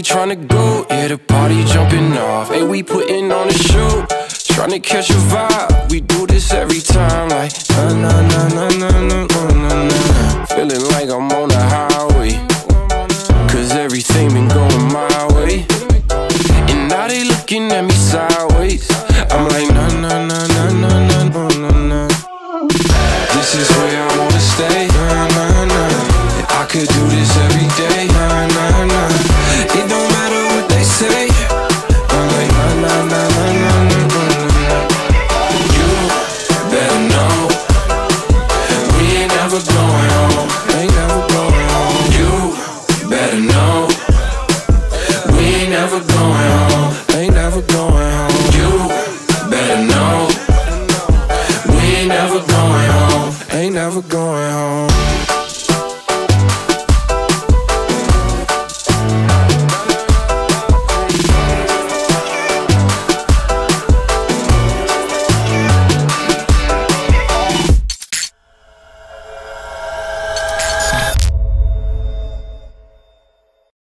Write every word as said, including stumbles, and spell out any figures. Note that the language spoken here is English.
tryna go, yeah, the party jumping off. Hey, we putting on a show, tryna catch a vibe. We do this every time, like na na na na